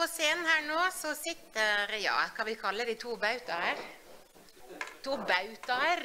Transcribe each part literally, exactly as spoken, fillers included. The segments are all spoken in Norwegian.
På scenen her nå så sitter, ja, hva vi kaller de to bautaer? To bautaer.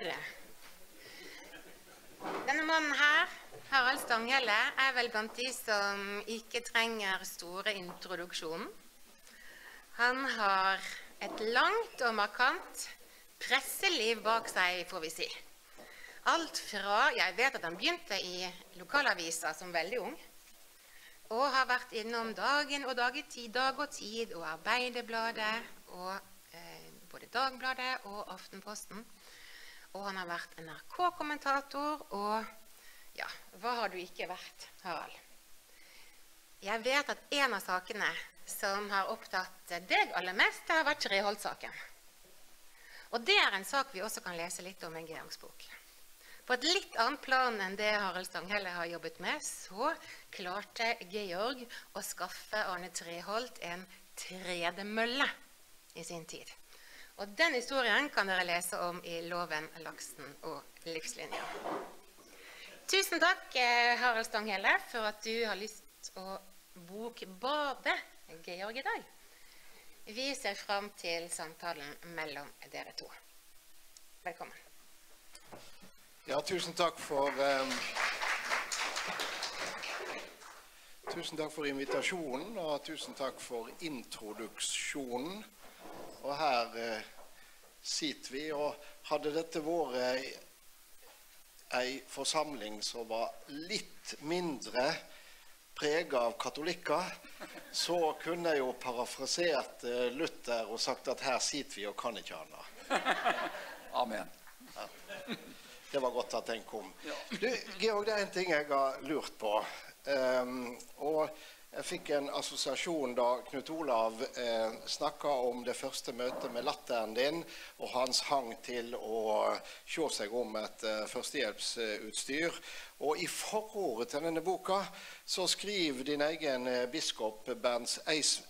Denne mannen her, Harald Stanghelle, er vel blant de som ikke trenger store introduksjonen. Han har et langt og markant presseliv bak seg, får vi si. Alt fra, jeg vet at han begynte i lokalavisa som veldig ung, og har vært innom dagen og dag, i tid, dag og tid, og Arbeiderbladet, og eh, både Dagbladet og Aftenposten. Og han har vært N R K-kommentator, og ja, hva har du ikke vært, Harald? Jeg vet at en av sakene som har opptatt deg aller mest, det har vært Treholt-saken. Og det er en sak vi også kan lese litt om i Georgs bok. På et litt annet plan enn det Harald Stanghelle har jobbet med, så klarte Georg å skaffe Arne Treholt en tredemølle i sin tid. Og den historien kan dere lese om i Loven, laksen og livslinja. Tusen takk, Harald Stanghelle, for at du har lyst å bokbade Georg i dag. Vi ser frem til samtalen mellom dere to. Velkommen. Ja, tusen takk for um, tusen takk for invitasjonen, og tusen takk for introduksjonen. Og her uh, sitter vi, og hadde dette vært en forsamling som var litt mindre preget av katolikker, så kunne jeg jo parafrasert uh, Luther og sagt at her sitter vi og kan ikke annet. Amen. Ja. Det var godt at den kom. Du, Georg, det er en ting jeg har lurt på. Um, og jeg fikk en assosiasjon da Knut Olav eh, snakket om det første møtet med latteren din, og hans hang til å se seg om et eh, førstehjelpsutstyr. Og i forordet til denne boka så skriver din egen eh, biskop Bernt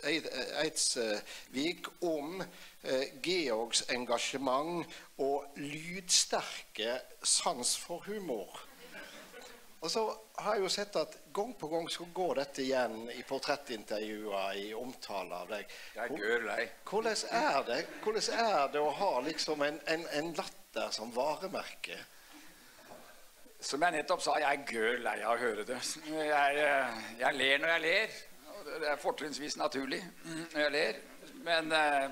Eidsvik om eh, Georgs engasjement og lydsterke sans for humor. Og så har jeg jo sett at gang på gang så går dette igjen i portrettintervjuer, i omtaler av deg. Jeg gør lei. Hvordan er det, hvordan er det å ha liksom en, en, en latter som varemerke? Som jeg nettopp sa, jeg gør lei av å høre det. Jeg, jeg ler når jeg ler. Det er fortrinnsvis naturlig når jeg ler. Men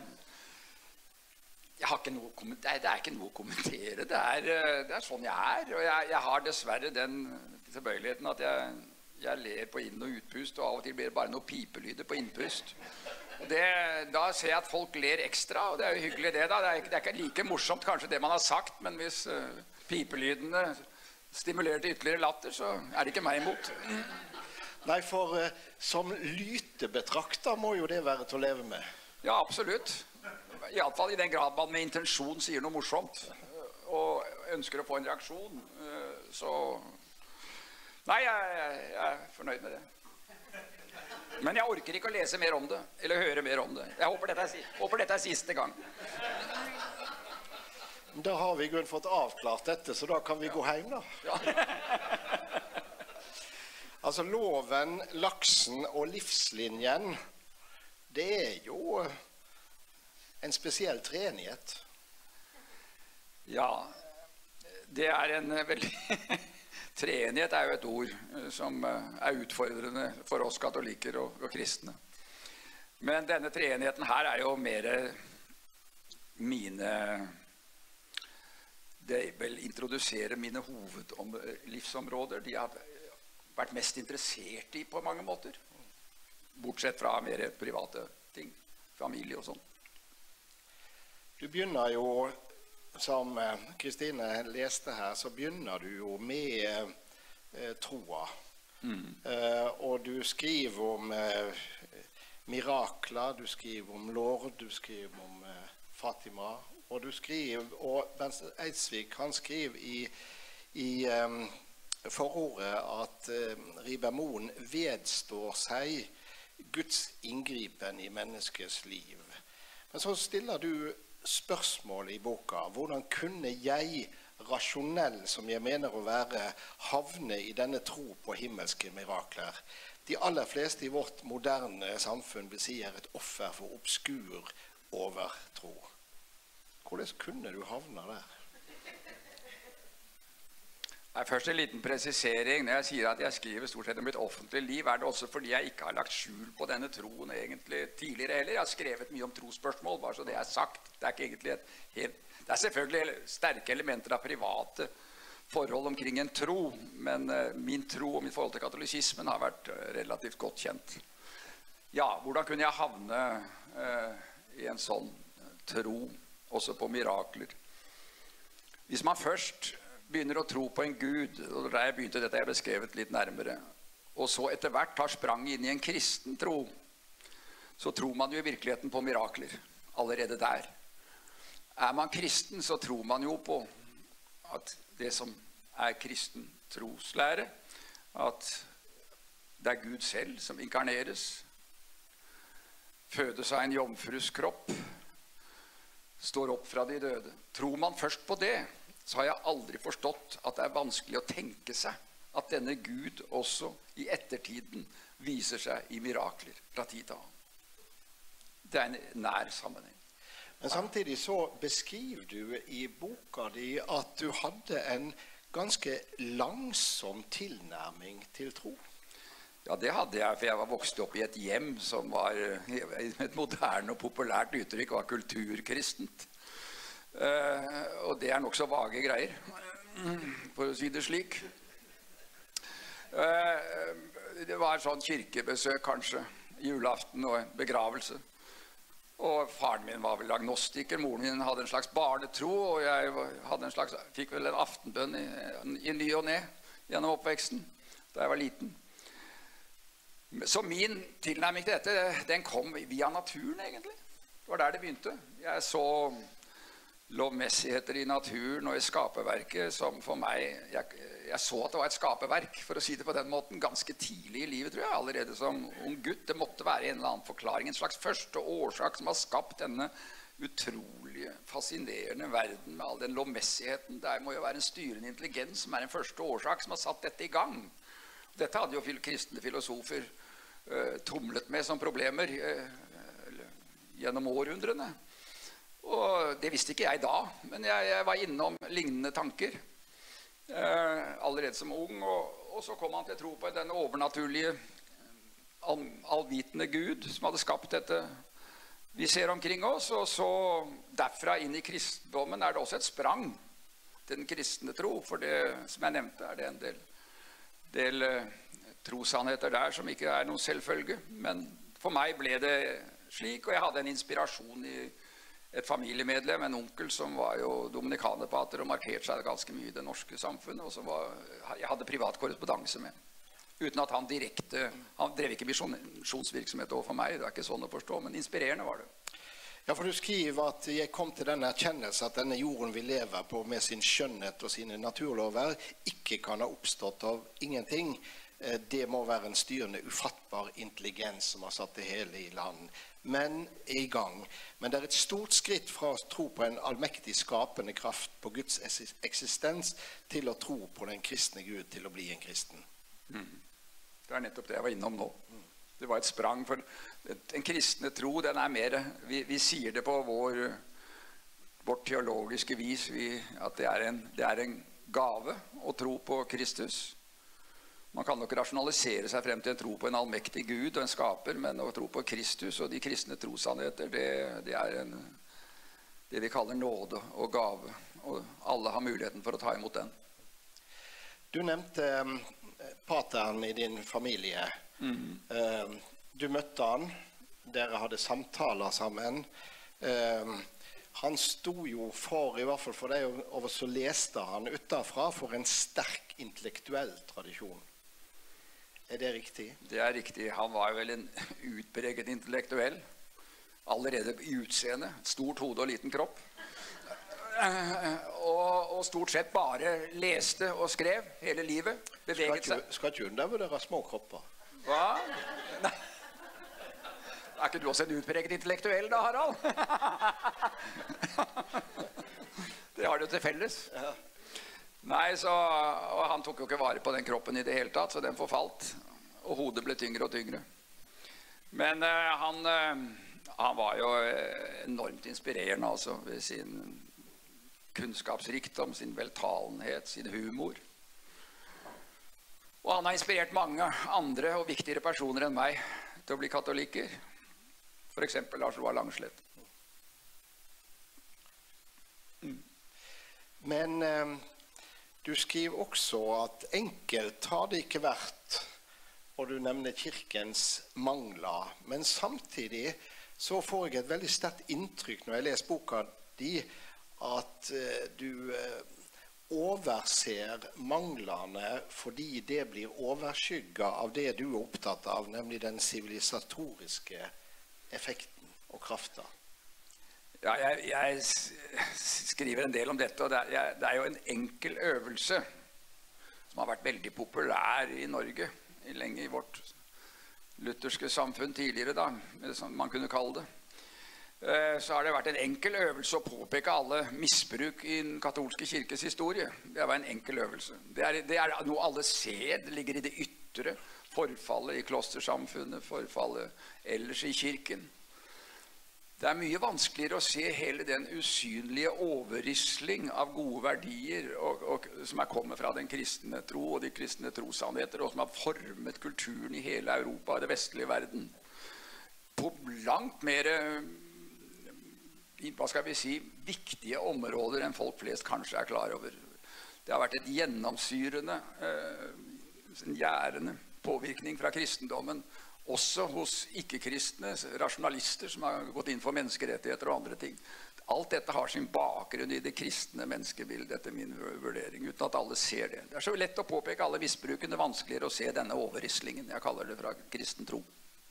jeg har ikke noe å kommentere. Det er ikke noe å kommentere. Det er, det er sånn jeg er. Og jeg, jeg har dessverre den tilbøyeligheten at jeg, jeg ler på inn- og utpust, og av og til blir det bare noe pipelyder på innpust. Det, da ser jeg at folk ler ekstra, og det er jo hyggelig det da. Det er, det er ikke like morsomt kanskje det man har sagt, men hvis uh, pipelydene stimulerer til ytterligere latter, så er det ikke meg imot. Nei, for uh, som lytebetrakter må jo det være til å leve med. Ja, absolutt. I alle fall i den grad man med intensjon sier noe morsomt, og ønsker å få en reaksjon, så... Nei, jeg, jeg, jeg er fornøyd med det. Men jeg orker ikke å lese mer om det, eller høre mer om det. Jeg håper dette er, håper dette er siste gang. Da har vi i grunnen fått avklart dette, så da kan vi gå hjem da. Ja. Altså, loven, laksen og livslinjen, det er jo en spesiell treenighet. Ja, det er en veldig... Treenighet er jo et ord som er utfordrende for oss katolikker og, og kristne. Men denne treenigheten her er jo mer mine... Det vil introdusere mine hovedlivsområder. De har vært mest interessert i på mange måter. Bortsett fra mer private ting. Familie og sånn. Du begynner jo... Som Kristine leste her, så begynner du jo med eh, troa. Mm. Eh, og du skriver om eh, mirakler, du skriver om Lord, du skriver om eh, Fatima, og du skriver, og Bernt Eidsvik, han skriver i, i eh, forordet at eh, Rieber-Mohn vedstår seg Guds inngripen i menneskets liv. Men så stiller du spørsmål i boka. Hvordan kunne jeg, rasjonell som jeg mener å være, havne i denne tro på himmelske mirakler? de aller fleste i vårt moderne samfunn vil si er et offer for obskur overtro. Hvordan kunne du havne der? Nei, først en liten presisering. Når jeg sier at jeg skriver stort sett om mitt offentlige liv, er det også fordi jeg ikke har lagt skjul på denne troen egentlig tidligere heller. Jeg har skrevet mye om trosspørsmål, bare så det er sagt. Det er ikke egentlig et helt... Det er selvfølgelig sterke elementer av private forhold omkring en tro, men uh, min tro og mitt forhold til katolisismen har vært uh, relativt godt kjent. Ja, hvordan kunne jeg havne uh, i en sånn tro, også på mirakler? Hvis man først begynner å tro på en Gud, og da jeg begynte dette, jeg beskrevet litt nærmere, og så etter hvert tar sprang inn i en kristen tro, så tror man jo i virkeligheten på mirakler, allerede der. Er man kristen, så tror man jo på at det som er kristen troslære, at det er Gud selv som inkarneres, fødes av en jomfrus kropp, står opp fra de døde. Tror man først på det, så har jeg aldri forstått at det er vanskelig å tenke seg at denne Gud også i ettertiden viser seg i mirakler fra tid til annen. Det er en nær sammenheng. Men samtidig så beskriver du i boka di at du hadde en ganske langsom tilnærming til tro. Ja, det hadde jeg, for jeg var vokst opp i et hjem som var, et moderne og populært uttrykk, var kulturkristent. Uh, og det er nok så vage greier, for å si det slik. Uh, det var sånn kirkebesøk kanskje, julaften og en begravelse. Og faren min var vel agnostiker, moren min hadde en slags barnetro, og jeg hadde en slags, fikk vel en aftenbønn i, i ny og ne gjennom oppveksten, da jeg var liten. Så min tilnærming til dette, den kom via naturen egentlig. Det var der det begynte. Jeg så lovmessigheter i naturen og i skaperverket som for meg, jeg, jeg så at det var et skaperverk, for å si det på den måten, ganske tidlig i livet, tror jeg, allerede som ung gutt. Det måtte være en eller annen forklaring, en slags første årsak som har skapt denne utrolige, fascinerende verden med all den lovmessigheten. Der må jo være en styrende intelligens som er en første årsak som har satt dette i gang. Dette hadde jo kristne filosofer uh, tumlet med som problemer uh, gjennom århundrene. Og det visste ikke jeg da, men jeg, jeg var innom lignende tanker eh, allerede som ung, og, og så kom han til tro på den overnaturlige, all, allvitende Gud som hadde skapt dette vi ser omkring oss, og så derfra inn i kristendommen er det også et sprang til den kristne tro, for det, som jeg nevnte, er det en del, del eh, trossannheter der som ikke er noen selvfølge, men for meg ble det slik, og jeg hadde en inspirasjon i et familiemedlem, en onkel som var jo dominikanerpater og markerte seg ganske mye i det norske samfunnet, og som var, jeg hadde privat korrespondanse med. Uten at han direkte, han drev ikke misjonsvirksomhet overfor meg, det var ikke sånn å forstå, men inspirerende var det. Ja, for du skriver at jeg kom til den erkjennelse at denne jorden vi lever på med sin skjønnhet og sine naturlover ikke kan ha oppstått av ingenting. Det må være en styrende, ufattbar intelligens som har satt det hele i land. Men er i gang. Men det er et stort skritt fra å tro på en allmektig skapende kraft på Guds eksistens til å tro på den kristne Gud til å bli en kristen. Mm. Det er nettopp det jeg var innom nå. Det var et sprang, for en kristne tro, den er mer, vi, vi sier det på vår, vårt teologiske vis, vi, at det er, en, det er en gave å tro på Kristus. Man kan nok rasjonalisere seg frem til en tro på en allmektig Gud og en skaper, men å tro på Kristus og de kristne trossannheter, det, det er en, det vi kaller nåde og gave, og alle har muligheten for å ta imot den. Du nevnte um, pateren i din familie. Mm. Um, du møtte han, dere hadde samtaler sammen. Um, han sto jo for, i hvert fall for deg, og så leste han utenfra for en sterk intellektuell tradisjon. Er det riktig? Det er riktig. Han var vel en utpreget intellektuell. Allerede i utseende. Stort hode og liten kropp. Og, og stort sett bare leste og skrev hele livet. Beveget seg. Skal ikke undervurdere små kropper? Hva? Nei. Er ikke du også en utpreget intellektuell da, Harald? Det har du til felles. Ja. Nei, så, og han tok jo ikke vare på den kroppen i det hele tatt, så den forfalt. og hodet ble tyngre og tyngre. Men uh, han, uh, han var jo enormt inspirerende altså, ved sin kunnskapsrikdom, sin veltalenhet, sin humor. Og han har inspirert mange andre og viktigere personer enn meg til å bli katolikker. For eksempel Lars Roar Langslett. Mm. Men eh, du skriver også at enkelt har det ikke vært, og du nevner kirkens mangler. Men samtidig så får jeg et veldig sterkt inntrykk når jeg leser boka di, at eh, du eh, overser manglene fordi det blir overskygget av det du er opptatt av, nemlig den sivilisatoriske effekten og kraften. Ja, jeg, jeg skriver en del om dette, og det er, jeg, det er jo en enkel øvelse som har vært veldig populær i Norge, lenge i vårt lutherske samfunn tidligere da, som man kunne kalle det. Så har det vært en enkel øvelse å påpeke alle misbruk i den katolske kirkes historie. Det var en enkel øvelse. Det er, det er noe alle ser, det ligger i det ytre, forfallet i klostersamfunnet, forfallet ellers i kirken. Det er mye vanskeligere å se hele den usynlige overrisling av gode verdier og, og, som er kommet fra den kristne tro og de kristne trossannheter, og som har formet kulturen i hele Europa og det vestlige verden. På langt mer, hva skal vi si, viktige områder enn folk flest kanskje er klar over. Det har vært et gjennomsyrende, en gjærende påvirkning fra kristendommen, også hos ikke-kristne rasjonalister som har gått inn for menneskerettigheter og andre ting. Alt dette har sin bakgrunn i det kristne menneskebildet, etter min vurdering, uten at alle ser det. Det er så lett å påpeke alle misbrukene, vanskeligere å se denne overrislingen, jeg kaller det fra kristen tro.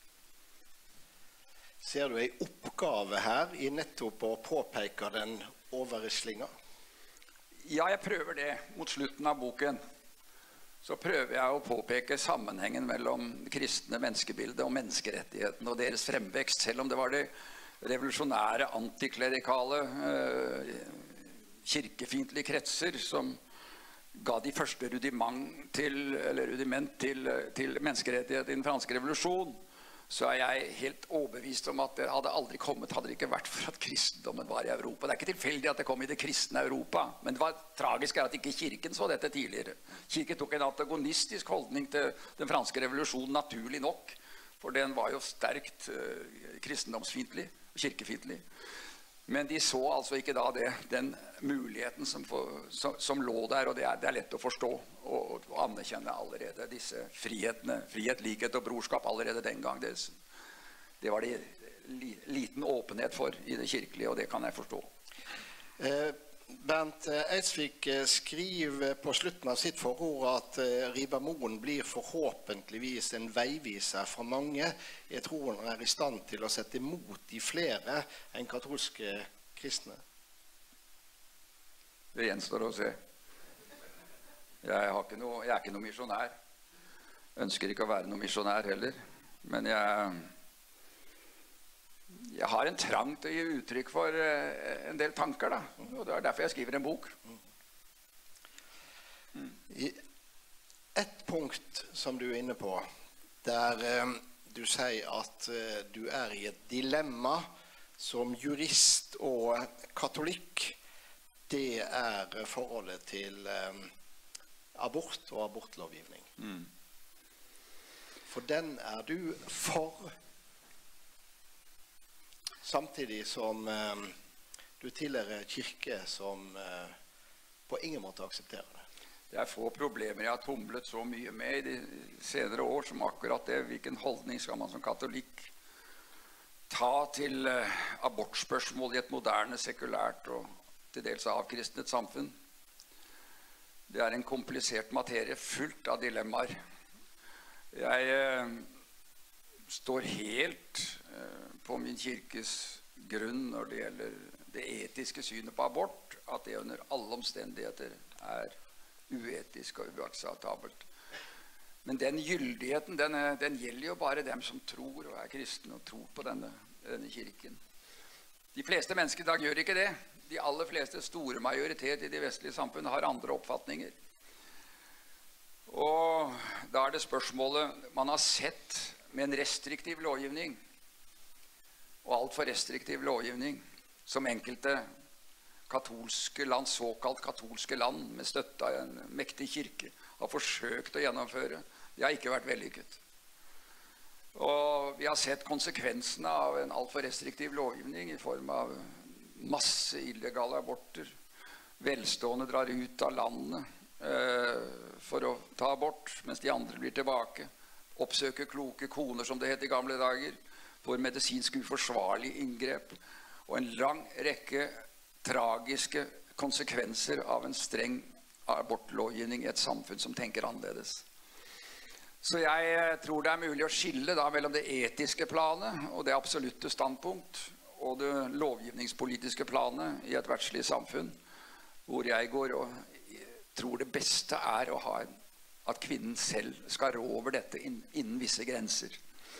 Ser du en oppgave her i nettopp å påpeke den overrislingen? Ja, jeg prøver det mot slutten av boken. Så prøver jeg å påpeke sammenhengen mellom kristne menneskebildet og menneskerettighetene og deres fremvekst, selv om det var det revolusjonære, antiklerikale, eh, kirkefiendtlige kretser som ga de første rudiment til, eller rudiment til, til menneskerettighet i den franske revolusjon, så er jeg helt overbevist om at det hadde aldri kommet, hadde det ikke vært for at kristendommen var i Europa. Det er ikke tilfeldig at det kom i det kristne Europa, men det var tragisk at ikke kirken så dette tidligere. Kirken tok en antagonistisk holdning til den franske revolusjonen, naturlig nok, for den var jo sterkt uh, kristendomsfiendtlig og kirkefiendtlig. Men de så altså ikke da det, den muligheten som, for, som, som lå der, og det er, det er lett å forstå og, og anerkjenne allerede disse frihetene, frihet, likhet og brorskap allerede den gang. Det, det var det li, liten åpenhet for i det kirkelige, og det kan jeg forstå. Eh, Bernt Eidsvik skriver på slutten av sitt forord at eh, Ribermoen blir forhåpentligvis en veiviser for mange. Jeg tror han er i stand til å sette imot de flere enn katolske kristne. Det gjenstår å se. Jeg, har ikke noe, jeg er ikke noe misjonær. Ønsker ikke å være noe misjonær heller. Men jeg, jeg har en trang til å gi uttrykk for en del tanker, da. Og det er derfor jeg skriver en bok. Mm. I et punkt som du er inne på, der eh, du sier at eh, du er i et dilemma som jurist og katolikk, det er forholdet til eh, abort og abortlovgivning. Mm. For den er du for, samtidig som eh, du tilhører kirke som eh, på ingen måte aksepterer det. Det er få problemer jeg har tumlet så mye med i de senere år som akkurat det. Hvilken holdning skal man som katolikk ta til eh, abortspørsmål i et moderne, sekulært og til dels avkristnet samfunn? Det er en komplisert materie fullt av dilemmaer. Jeg eh, står helt eh, på min kirkes grunn når det gjelder det etiske synet på abort, at det under alle omstendigheter er uetisk og uakseptabelt. Men den gyldigheten, den, den gjelder jo bare dem som tror og er kristne og tror på denne, denne kirken. De fleste mennesker i dag gjør ikke det. De aller fleste store majoritet i de vestlige samfunn har andre oppfatninger. Og da er det spørsmålet man har sett med en restriktiv lovgivning, og alt for restriktiv lovgivning, som enkelte katolske land, såkalt katolske land, med støtte av en mektig kirke, har forsøkt å gjennomføre. Det har ikke vært vellykket. Og vi har sett konsekvensene av en alt for restriktiv lovgivning i form av masse illegale aborter. Velstående drar ut av landet eh, for å ta abort, mens de andre blir tilbake. Oppsøker kloke koner, som det het i gamle dager, for medisinsk uforsvarlig inngrep. Og en lang rekke tragiske konsekvenser av en streng abortlovgivning i et samfunn som tenker annerledes. Så jeg tror det er mulig å skille da mellom det etiske planet og det absolutte standpunkt og det lovgivningspolitiske planet i et verdslig samfunn, hvor jeg går og tror det beste er å ha en, at kvinnen selv skal rå over dette innen visse grenser.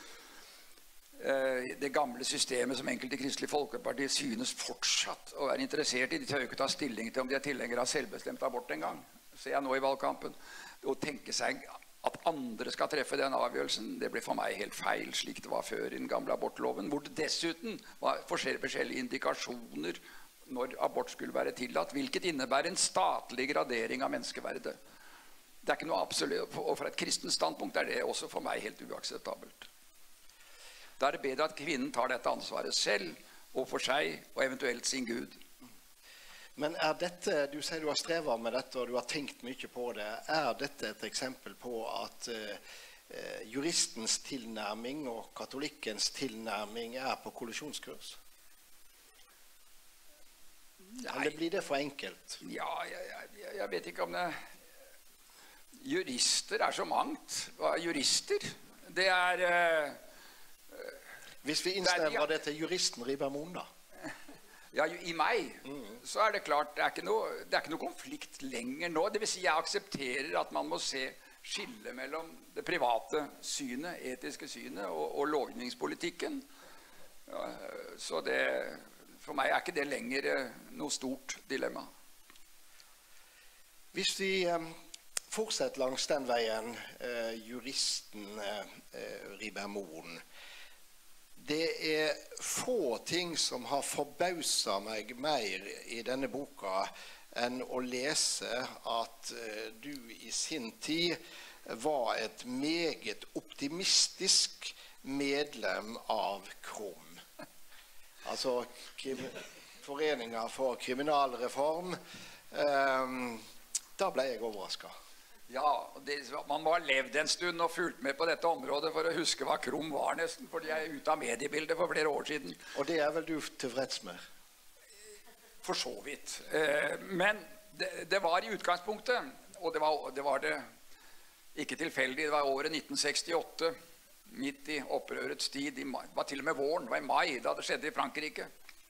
Det gamle systemet som enkelte Kristelig Folkeparti synes fortsatt å være interessert i. De tør jo ikke ta stilling til om de er tilhengere av selvbestemt abort en gang, ser jeg nå i valgkampen. Å tenke seg at andre skal treffe den avgjørelsen, det ble for meg helt feil, slik det var før i den gamle abortloven, hvor det dessuten var forskjellige indikasjoner når abort skulle være tillatt, hvilket innebærer en statlig gradering av menneskeverdet. Det er ikke noe absolutt, og fra et kristent standpunkt er det også for meg helt uakseptabelt. Da er det bedre at kvinnen tar dette ansvaret selv, og for seg, og eventuelt sin Gud. Men er dette, du sier du har strevet med dette, og du har tenkt mye på det, er dette et eksempel på at uh, juristens tilnærming og katolikkens tilnærming er på kollisjonskurs? Eller blir det for enkelt? Ja, jeg, jeg, jeg vet ikke om det... Jurister er så mangt. Hva er jurister? Det er... Uh, Hvis vi innsnevrer det til juristen Rieber-Mohn, da? Ja, i meg, mm. så er det klart, det er, ikke noe, det er ikke noe konflikt lenger nå. Det vil si, jeg aksepterer at man må se skille mellom det private synet, etiske synet, og, og lovgivningspolitikken. Ja, så det, for meg er ikke det lenger noe stort dilemma. Hvis vi eh, fortsetter langs den veien, eh, juristen eh, Rieber-Mohn, det er få ting som har forbauset meg mer i denne boka enn å lese at du i sin tid var et meget optimistisk medlem av KRUM. Altså Foreningen for kriminalreform. Da ble jeg overrasket. Ja, det, man må ha levd en stund og fulgt med på dette området for å huske hva KRUM var nesten, fordi jeg er ute av mediebildet for flere år siden. Og det er vel du tilfreds med? For så vidt. Men det, det var i utgangspunktet, og det var, det var det ikke tilfeldig, det var året nitten sekstiåtte, midt i opprørets tid, det var til og med våren, det var i mai, da det skjedde i Frankrike.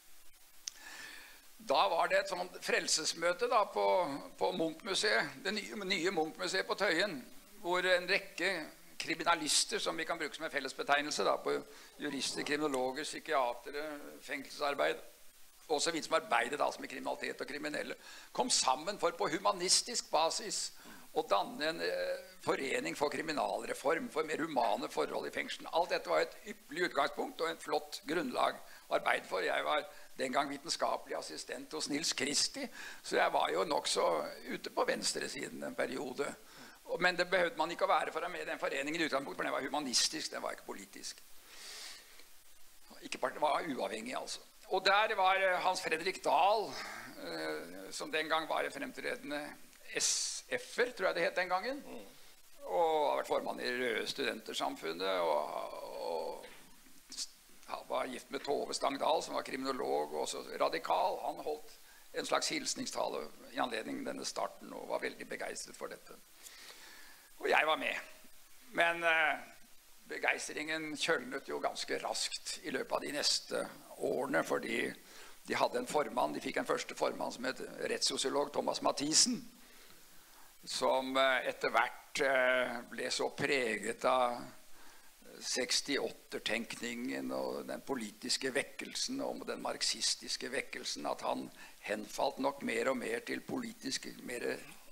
Da var det et sånt frelsesmøte da, på, på Munch-museet, det nye, nye Munch-museet på Tøyen, hvor en rekke kriminalister, som vi kan bruke som en fellesbetegnelse da, på jurister, kriminologer, psykiatere, fengselsarbeid, og så vidt som arbeidet da, som er kriminalitet og kriminelle, kom sammen for på humanistisk basis å danne en eh, forening for kriminalreform, for mer humane forhold i fengselen. Alt dette var et ypperlig utgangspunkt og et flott grunnlag å arbeide for. Jeg var den gang vitenskapelig assistent hos Nils Christi, så jeg var jo nok så ute på venstresiden en periode. Men det behøvde man ikke å være for å med den foreningen i utgangspunkt, for den var humanistisk, den var ikke politisk. Ikke part, var uavhengig altså. Og der var Hans Fredrik Dahl, eh, som den gang var en fremtredende S F-er, tror jeg det het den gangen, og har vært formann i Røde Studentersamfunnet, og, og han var gift med Tove Stangdal, som var kriminolog og også radikal. Han holdt en slags hilsningstale i anledning denne starten og var veldig begeistret for dette. Og jeg var med. Men eh, begeistringen kjølnet jo ganske raskt i løpet av de neste årene, fordi de hadde en formann, de fikk en første formann som het rettssosiolog Thomas Mathisen, som eh, etter hvert eh, ble så preget av sekstiåtte-tenkningen og den politiske vekkelsen og den marxistiske vekkelsen at han henfalt nok mer og mer til politisk, mer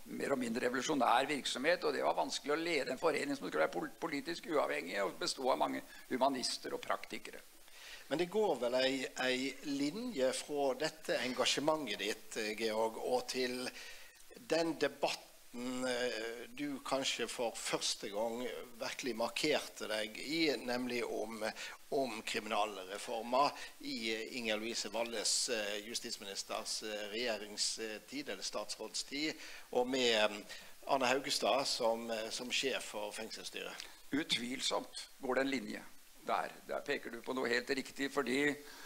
mer og mindre revolusjonær virksomhet, og det var vanskelig å lede en forening som skulle være politisk uavhengig og bestå av mange humanister og praktikere. Men det går vel ei, ei linje fra dette engasjementet ditt, Georg, og til den debatten du kanskje for første gang virkelig markerte deg i, nemlig om, om kriminalreformer i Inger Louise Valles justisministers regjeringstid, eller statsrådstid, og med Arne Haugestad som, som sjef for fengselsstyret. Utvilsomt går det en linje der. Der peker du på noe helt riktig, fordi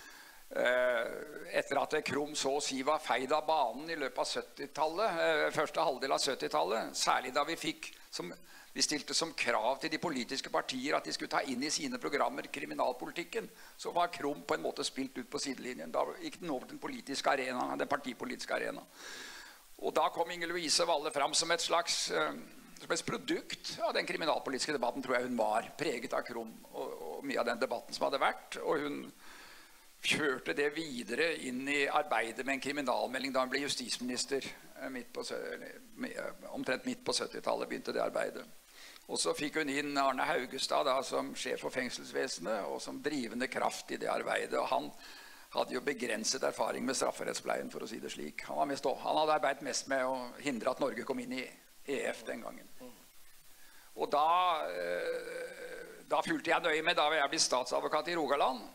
etter at Krum så å si var feid av banen i løpet av syttitallet, første halvdel av syttitallet, særlig da vi fikk, som vi stilte som krav til de politiske partier at de skulle ta inn i sine programmer kriminalpolitikken, så var Krum på en måte spilt ut på sidelinjen. Da gikk den over til den politiske arena, den partipolitiske arena. Og da kom Inger Louise Valle fram som et slags som et produkt av den kriminalpolitiske debatten, tror jeg hun var, preget av Krum og, og mye av den debatten som hadde vært, og hun kjørte det videre inn i arbeidet med en kriminalmelding da hun ble justisminister midt på, omtrent midt på syttitallet begynte det arbeidet. Og så fikk hun inn Arne Haugestad da, som sjef for fengselsvesenet og som drivende kraft i det arbeidet. Og han hadde jo begrenset erfaring med strafferettspleien, for å si det slik. Han, var mest, han hadde arbeidet mest med å hindre at Norge kom inn i E F den gangen. Og da, da fulgte jeg nøye med da jeg ble statsadvokat i Rogaland.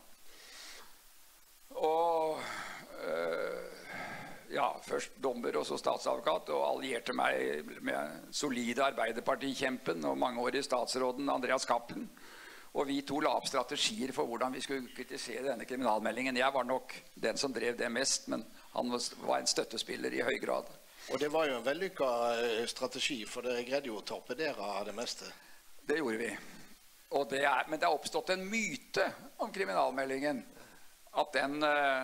Og øh, ja, først dommer og så statsadvokat, og allierte meg med solide arbeiderpartikjempen og mangeårige statsråden Andreas Cappelen. Og vi to la opp strategier for hvordan vi skulle kritisere denne kriminalmeldingen. Jeg var nok den som drev det mest, men han var en støttespiller i høy grad. Og det var jo en vellykket strategi, for dere greide jo å torpedere det meste. Det gjorde vi. Og det er, men det har oppstått en myte om kriminalmeldingen. At den,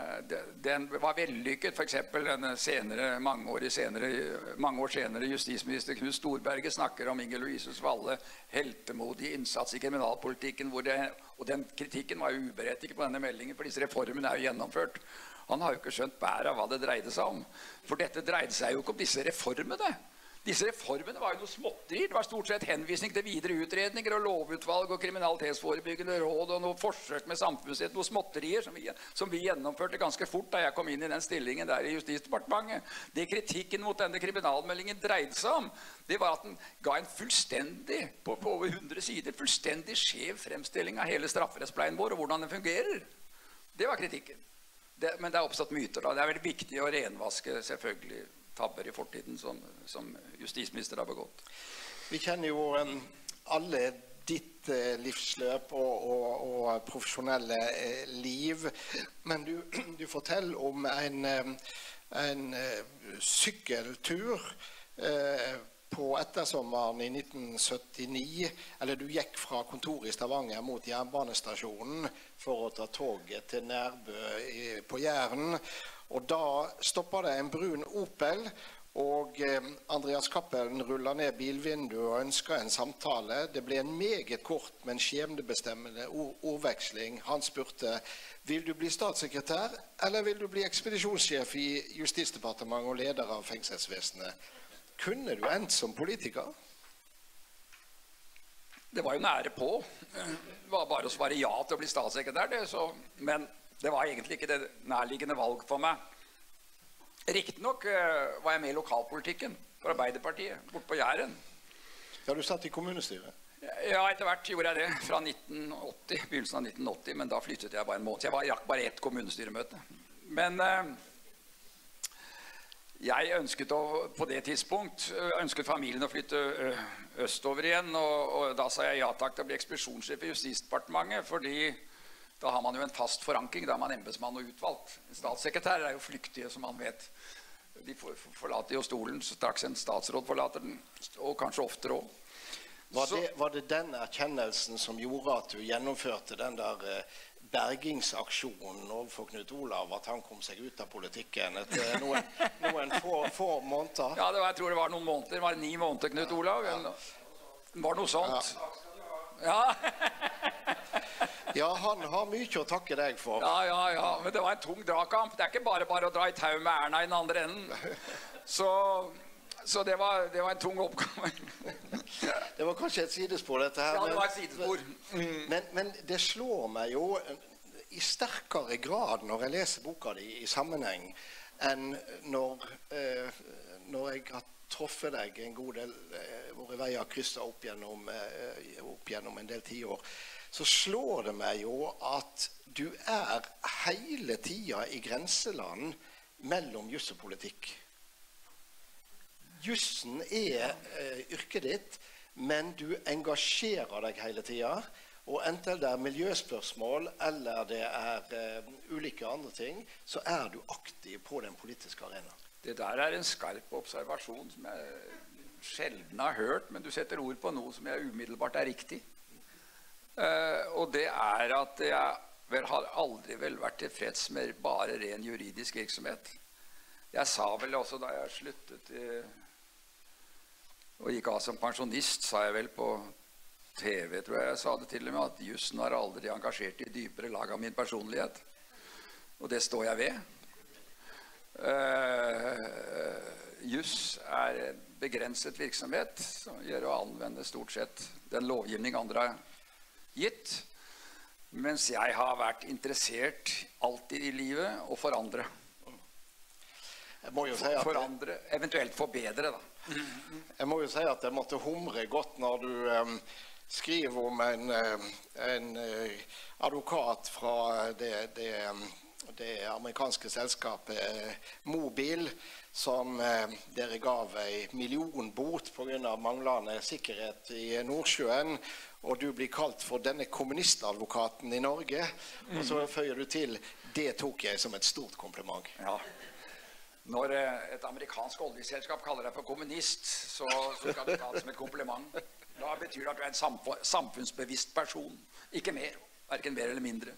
den var vellykket, for eksempel en senere, mange år senere, mange år senere justisminister Knut Storberget snakker om Inger Louise Valle heltemodig innsats i kriminalpolitikken, hvor det, og den kritikken var jo uberettiget på denne meldingen, for disse reformene er jo gjennomført. Han har jo ikke skjønt bæret av hva det dreide seg om, for dette dreide seg jo ikke om disse reformene. Disse reformene var jo noe småtterier. Det var stort sett henvisning til videre utredninger og lovutvalg og kriminalitetsforebyggende råd og noe forsøk med samfunnsrett, noe småtterier som vi, som vi gjennomførte ganske fort da jeg kom inn i den stillingen der i Justisdepartementet. Det kritikken mot denne kriminalmeldingen dreide seg om, det var at den ga en fullstendig, på, på over hundre sider, fullstendig skjev fremstilling av hele strafferettspleien vår og hvordan den fungerer. Det var kritikken. Det, men det har oppstått myter da. Det er veldig viktig å renvaske selvfølgelig tabber i fortiden som, som justisminister har begått. Vi kjenner jo um, alle ditt uh, livsløp og, og, og profesjonelle uh, liv, men du, du forteller om en, um, en uh, sykkeltur uh, på ettersommeren i nitten syttini, eller du gikk fra kontoret i Stavanger mot jernbanestasjonen for å ta toget til Nærbø i, på Jæren. Og da stoppet det en brun Opel, og eh, Andreas Cappelen rullet ned bilvinduet og ønsket en samtale. Det ble en meget kort, men skjebnebestemmende ord ordveksling. Han spurte, vil du bli statssekretær, eller vil du bli ekspedisjonssjef i Justisdepartementet og leder av fengselsvesenet? Kunne du endt som politiker? Det var jo nære på. Det var bare å svare ja til å bli statssekretær, det, så, men det var egentlig ikke det nærliggende valg for meg. Riktignok uh, var jeg med i lokalpolitikken for Arbeiderpartiet, bort på Jæren. Ja, du satt i kommunestyret? Ja, etter hvert gjorde jeg det, fra nitten åtti, begynnelsen av nitten åtti, men da flyttet jeg bare en måned. Jeg var, rakk bare ett kommunestyremøte. Men uh, jeg ønsket å, på det tidspunkt, ønsket familien å flytte uh, østover igjen, og, og da sa jeg ja takk til å bli ekspedisjonssjef i Justisdepartementet, fordi da har man jo en fast forankring, da er man embetsmann og utvalgt. Statssekretær er jo flyktige, som man vet. De forlater jo stolen straks en statsråd forlater den, og kanskje oftere også. Var det, var det den erkjennelsen som gjorde at du gjennomførte den der eh, bergingsaksjonen overfor Knut Olav, at han kom seg ut av politikken etter noen, noen få, få måneder? Ja, det var, jeg tror det var noen måneder. Det var ni måneder, Knut Olav. Ja. Det var noe sånt. Ja. Ja, han har mye å takke deg for. Ja, ja, ja, men det var en tung dragkamp. Det er ikke bare bare å dra i tau med Erna i den andre enden. Så, så det var, det var en tung oppgave. Det var kanskje et sidespor, dette her. Ja, det var et sidespor. Mm. Men, men det slår meg jo i sterkere grad når jeg leser boka di i sammenheng, enn når, eh, når jeg har truffet deg en god del, eh, våre veier krysset opp gjennom, eh, opp gjennom en del tiår, så slår det meg jo at du er hele tiden i grenseland mellom juss og politikk. Jussen er eh, yrket ditt, men du engasjerer deg hele tiden, og enten det er miljøspørsmål eller det er eh, ulike andre ting, så er du aktiv på den politiske arena. Det der er en skarp observasjon som jeg sjelden har hørt, men du setter ord på noe som jeg umiddelbart er riktig. Uh, og det er at jeg vel har aldri vel vært tilfreds med bare ren juridisk virksomhet. Jeg sa vel også da jeg sluttet i, og gikk av som pensjonist, sa jeg vel på T V, tror jeg jeg sa det til og med, at jussen har aldri engasjert i dypere lag av min personlighet. Og det står jeg ved. Uh, juss er en begrenset virksomhet som gjør å anvende stort sett den lovgivning andre har gitt, mens jeg har vært interessert alltid i livet og for andre. Jeg må jo si at forandre, eventuelt forbedre da. Jeg må jo si at jeg måtte humre godt når du um, skriver om en, en uh, advokat fra det, det, det amerikanske selskapet Mobil, som uh, dere gav en millionbot på grunn av manglende sikkerhet i Nordsjøen, og du blir kalt for denne kommunistadvokaten i Norge, og så føyer du til, det tok jeg som et stort kompliment. Ja. Når et amerikansk oljeselskap kaller deg for kommunist, så, så skal du ta det som et kompliment. Da betyr det at du er en samfunnsbevisst person. Ikke mer, hverken mer eller mindre.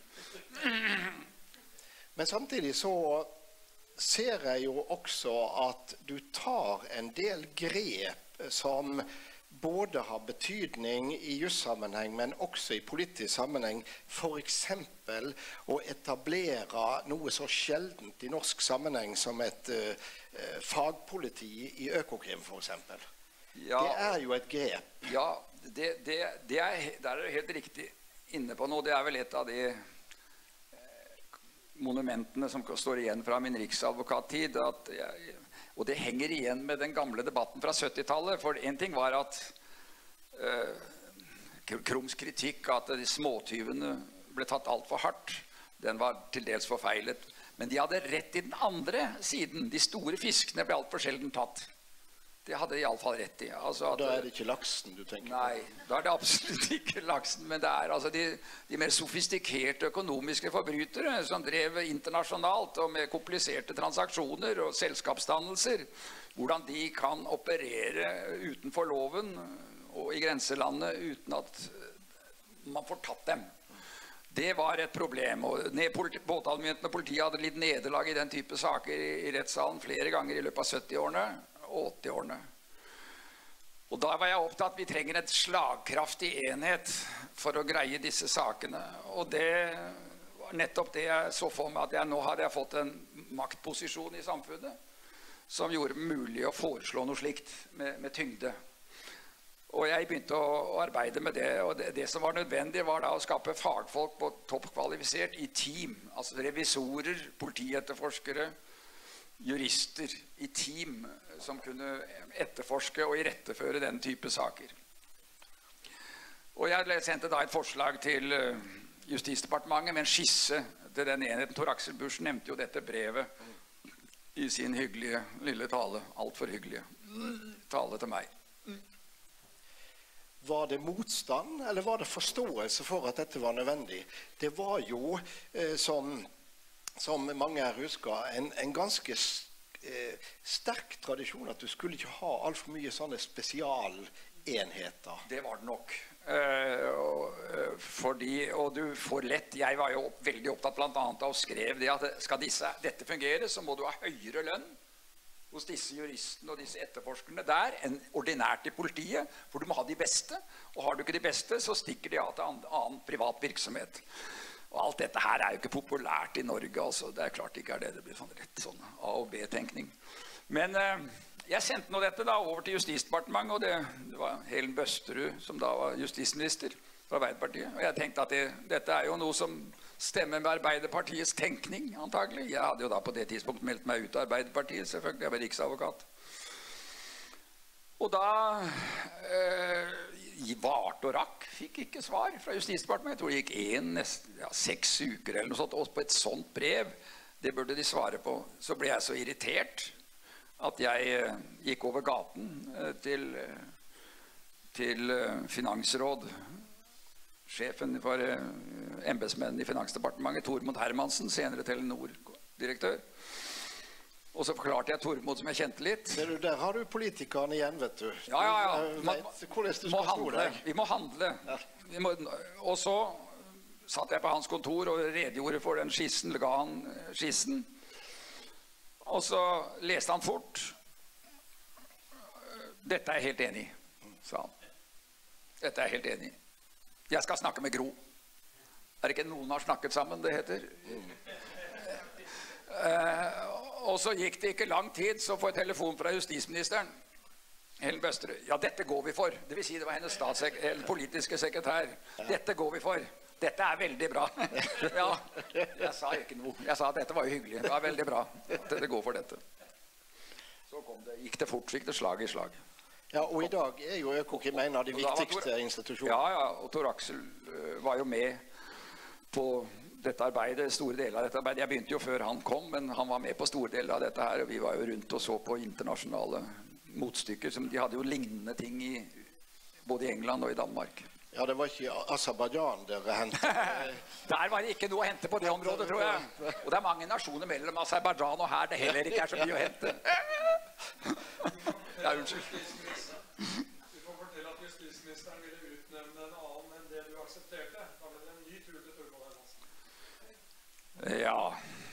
Men samtidig så ser jeg jo også at du tar en del grep som både har betydning i jussammenheng, men også i politisk sammenheng, for eksempel å etablere noe så sjeldent i norsk sammenheng som et uh, fagpoliti i Økokrim, for eksempel. Ja, det er jo et grep. Ja, det, det, det er, der er det helt riktig inne på noe. Det er vel et av de eh, monumentene som står igjen fra min riksadvokattid, at jeg, og det henger igjen med den gamle debatten fra syttitallet, for en ting var at uh, Kroms kritikk at de småtyvene ble tatt alt for hardt, den var til dels forfeilet. Men de hadde rett i den andre siden. De store fiskene ble alt for sjelden tatt. Det hadde de i alle fall rett i. Altså at, da er det ikke laksen du tenker på? Nei, da er det absolutt ikke laksen, men det er altså de, de mer sofistikerte økonomiske forbrytere som drev internasjonalt og med kompliserte transaksjoner og selskapsdannelser, hvordan de kan operere utenfor loven og i grenselandet uten at man får tatt dem. Det var et problem, og påtalemyndigheten og politiet hadde litt nederlag i den type saker i, i rettssalen flere ganger i løpet av syttiårene og åttiårene. Og da var jeg opptatt at vi trenger et slagkraftig enhet for å greie disse sakene. Og det var nettopp det jeg så for meg, at jeg nå hadde jeg fått en maktposisjon i samfunnet som gjorde det mulig å foreslå noe slikt med, med tyngde. Og jeg begynte å, å arbeide med det, og det, det som var nødvendig var da å skape fagfolk på toppkvalifisert i team, altså revisorer, politietterforskere, jurister i team som kunne etterforske og iretteføre den type saker. Og jeg sendte da et forslag til Justisdepartementet med en skisse til den enheten. Tor Aksel Busch nevnte jo dette brevet i sin hyggelige lille tale, alt for hyggelige tale til meg. Var det motstand, eller var det forståelse for at dette var nødvendig? Det var jo, eh, som, som mange her husker, en, en ganske eh, sterk tradisjon at du skulle ikke ha alt for mye sånne spesialenheter. Det var det nok. Uh, og, fordi, og du får lett, jeg var jo opp, veldig opptatt blant annet av å skrive det at skal disse, dette fungere, så må du ha høyere lønn hos disse juristene og disse etterforskerne der enn ordinært i politiet, for du må ha de beste, og har du ikke de beste, så stikker de av til annen, annen privat virksomhet. Og alt dette her er jo ikke populært i Norge, altså. Det er klart ikke er det, det blir sånn rett sånn A- og B-tenkning. Men uh, jeg sendte nå dette da over til Justisdepartementet, og det, det var Helen Bøsterud som da var justisminister fra Arbeiderpartiet. Og jeg tenkte at det, dette er jo noe som stemmer med Arbeiderpartiets tenkning, antagelig. Jeg hadde jo da på det tidspunktet meldt meg ut av Arbeiderpartiet, selvfølgelig. Jeg var riksadvokat. Og da eh, varte og rakk, fikk ikke svar fra Justisdepartementet. Jeg tror det gikk en, nesten, ja, seks uker eller noe sånt, og på et sånt brev, det burde de svare på. Så ble jeg så irritert at jeg eh, gikk over gaten eh, til, til eh, finansråd, sjefen for eh, embetsmennene i Finansdepartementet, Tormod Hermansen, senere Telenor-direktør. Og så forklarte jeg Tormod som jeg kjente litt. Ser du, der har du politikerne igjen, vet du. Ja, ja, ja. Du vet hvordan du skal må handle. Vi må handle. Ja. Vi må, og så satt jeg på hans kontor og redegjorde for den skissen, ga han skissen. Og så leste han fort. Dette er jeg helt enig i, sa han. Dette er jeg helt enig i. Jeg skal snakke med Gro. Er det ikke noen har snakket sammen, det heter? Mm. Eh, og så gikk det ikke lang tid, så får jeg telefon fra justisministeren. Helen Bøsterud. Ja, dette går vi for. Det vil si, det var hennes statssek- politiske sekretær. Dette går vi for. Dette er veldig bra. Ja, jeg sa ikke noe. Jeg sa at dette var jo hyggelig. Det var veldig bra. Dette går for dette. Så kom det, gikk det fort, gikk det slag i slag. Ja, og i dag er jo Økokrim en av de viktigste institusjonene. Ja, ja, og Tor Aksel uh, var jo med på dette arbeidet, store deler av dette arbeidet. Jeg begynte jo før han kom, men han var med på store deler av dette her, og vi var jo rundt og så på internasjonale motstykker, som de hadde jo lignende ting i både i England og i Danmark. Ja, det var ikke i Aserbajdsjan dere hentet. Der var det ikke noe å hente på det området, tror jeg. Og det er mange nasjoner mellom Aserbajdsjan og her, det heller ikke er så mye å hente. Ja, unnskyld. Du får fortelle at justisministeren ville utnevne en annen enn det du aksepterte. Da ble det en ny tur til Tormod Hermansen. Ja.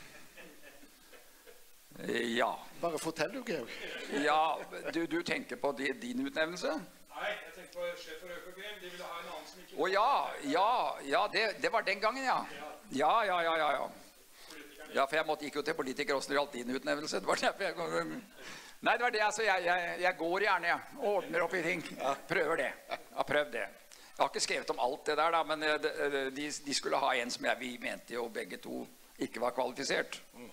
Ja. Bare fortell du, Georg. Ja, du, du tenker på din utnevnelse? Nei, jeg tenkte på sjef for Økokrim. De ville ha en annen som ikke... Å ja, ja, ja, det, det var den gangen, ja. Ja, ja, ja, ja, ja. Ja, for jeg måtte ikke jo til politikere også når det gjaldt din utnevnelse. Det var derfor jeg kom... Nei, det var det, altså, jeg, jeg, jeg går gjerne, jeg. Ja. Ordner opp i ting. Prøver det. Jeg har prøvd det. Jeg har ikke skrevet om alt det der, da, men de, de skulle ha en som jeg, vi mente jo begge to ikke var kvalifisert. Mm.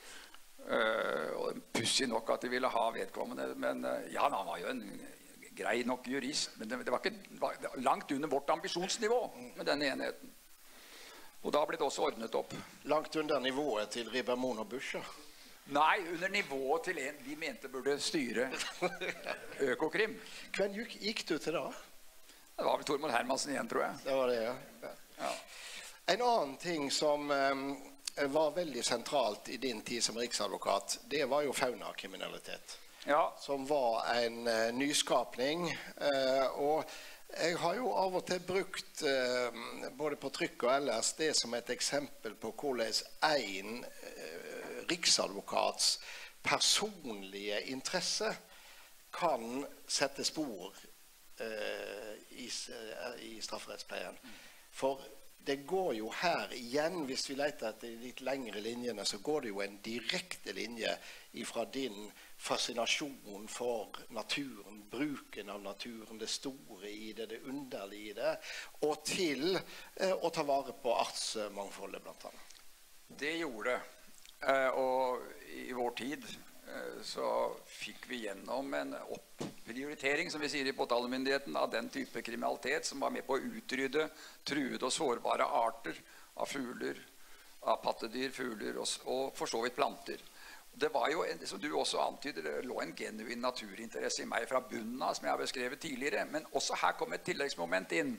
Uh, og pussig nok at de ville ha vedkommende, men uh, ja, han var jo en grei nok jurist, men det, det var ikke det var langt under vårt ambisjonsnivå med denne enheten. Og da ble det også ordnet opp. Langt under nivået til Rieber-Mohn og Busch? Nei, under nivået til en vi mente burde styre Økokrim. Hvem gikk, gikk du til da? Det var vel Tormod Hermansen igjen, tror jeg. Det var det, ja. Ja. En annen ting som um, var veldig sentralt i din tid som riksadvokat, det var jo faunakriminalitet. Ja. Som var en uh, nyskapning, uh, og jeg har jo av og til brukt uh, både på trykk og ellers det som et eksempel på hvordan en uh, riksadvokats personlige interesse kan sette spor uh, i, uh, i strafferettspleien. For det går jo her igjen, hvis vi leter etter de litt lengre linjene, så går det jo en direkte linje fra din fascinasjon for naturen, bruken av naturen, det store i det, det underlige i det, og til eh, å ta vare på artsmangfoldet blant annet. Det gjorde det, eh, og i vår tid eh, så fikk vi gjennom en opprioritering, som vi sier i påtalemyndigheten, av den type kriminalitet som var med på å utrydde truede og sårbare arter av fugler, av pattedyr, fugler og, og for så vidt planter. Det var jo, som du også antyder, det lå en genuin naturinteresse i meg fra bunnen av, som jeg har beskrevet tidligere, men også her kom et tilleggsmoment inn.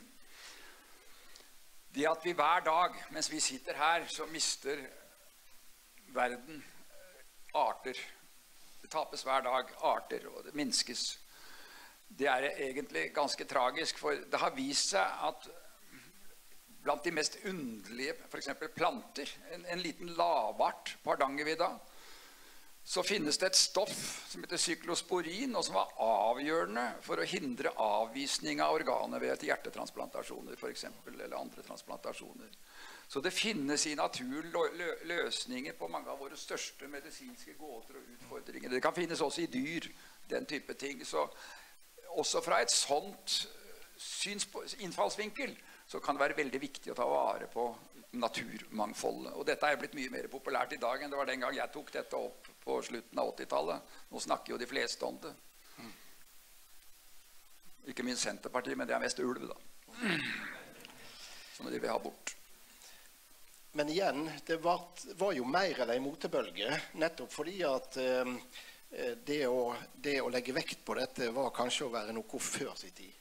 Det at vi hver dag, mens vi sitter her, så mister verden arter. Det tapes hver dag arter, og det minskes. Det er egentlig ganske tragisk, for det har vist seg at blant de mest underlige, for eksempel planter, en, en liten lavart på Hardangervidda, så finnes det et stoff som heter cyklosporin, og som var avgjørende for å hindre avvisning av organer ved hjertetransplantasjoner, for eksempel, eller andre transplantasjoner. Så det finnes i naturen løsninger på mange av våre største medisinske gåter og utfordringer. Det kan finnes også i dyr, den type ting. Så også fra et sånt innfallsvinkel så kan det være veldig viktig å ta vare på naturmangfoldet. Og dette er blitt mye mer populært i dag enn det var den gang jeg tok dette opp på slutten av åttitallet. Nå snakker jo de fleste om det. Ikke minst Senterpartiet, men det er mest ulv da. Som de vil ha bort. Men igjen, det var, var jo mer enn en motebølge, nettopp fordi at eh, det, å, det å legge vekt på dette var kanskje å være noe før sin tid.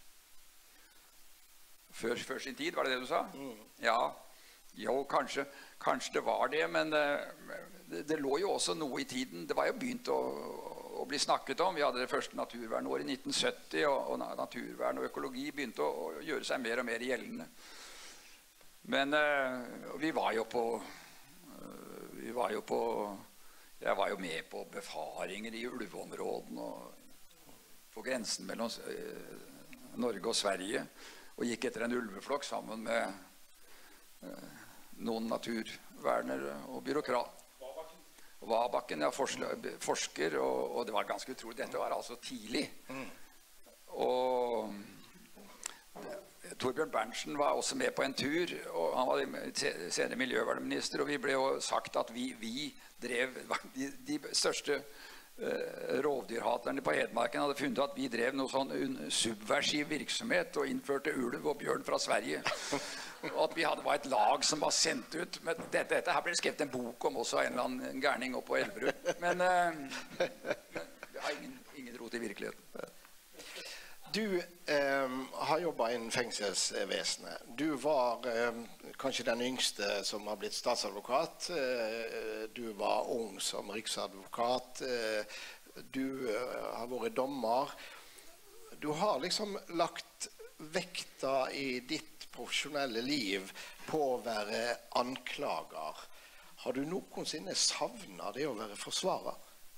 Før, før sin tid, var det det du sa? Mm. Ja, jo, kanskje, kanskje det var det, men uh, det, det lå jo også noe i tiden. Det var jo begynt å, å bli snakket om. Vi hadde det første naturvernåret i nitten sytti, og, og naturvern og økologi begynte å, å gjøre seg mer og mer gjeldende. Men uh, vi var jo på, uh, vi var jo på, jeg var jo med på befaringer i ulveområden og på grensen mellom uh, Norge og Sverige, og gikk etter en ulveflokk sammen med eh, noen naturvernere og byråkrat. Vabakken, ja, forsker, og, og det var ganske utrolig. Dette var altså tidlig. Mm. Og Torbjørn Berntsen var også med på en tur, og han var senere miljøvernminister, og vi ble jo sagt at vi, vi drev de, de største Uh, rovdyrhaterne på Hedmarken hadde funnet at vi drev noe sånn subversiv virksomhet og innførte ulv og bjørn fra Sverige. Og at vi hadde var et lag som var sendt ut. Men dette, dette her ble skrevet en bok om også, en eller annen gærning oppe på Elverud. Men uh, det har ingen, ingen rot i virkeligheten. Du eh, har jobbet innen fengselsvesenet. Du var eh, kanskje den yngste som har blitt statsadvokat. Eh, du var ung som riksadvokat. Eh, du eh, har vært dommer. Du har liksom lagt vekta i ditt profesjonelle liv på å være anklager. Har du noensinne savnet det å være forsvarer?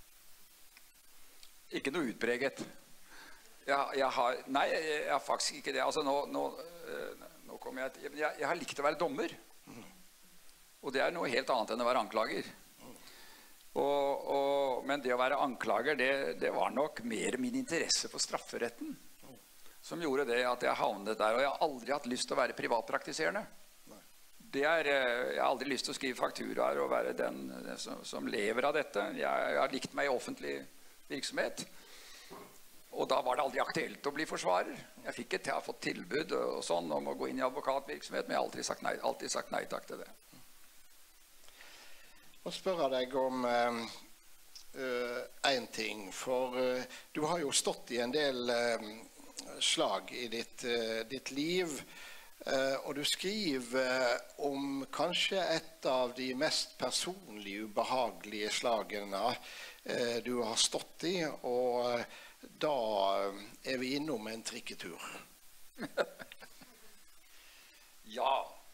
Ikke noe utpreget. Jeg, jeg har, nei, jeg har faktisk ikke det. Altså, nå, nå, nå kommer jeg, til, jeg Jeg har likt å være dommer. Og det er noe helt annet enn å være anklager. Og, og, men det å være anklager, det, det var nok mer min interesse for strafferetten som gjorde det at jeg havnet der. Og jeg har aldri hatt lyst til å være privatpraktiserende. Det er, jeg har aldri lyst til å skrive fakturaer og være den som, som lever av dette. Jeg, jeg har likt meg i offentlig virksomhet. Og da var det aldri aktuelt å bli forsvarer. Jeg fikk et, jeg har fått tilbud og sånn om å gå inn i advokatvirksomhet, men jeg har alltid sagt nei, alltid sagt nei takk til det. Nå spør jeg deg om uh, uh, en ting, for uh, du har jo stått i en del uh, slag i ditt, uh, ditt liv, uh, og du skriver om kanskje et av de mest personlige ubehagelige slagene uh, du har stått i, og uh, da er vi innom en trikketur. Ja.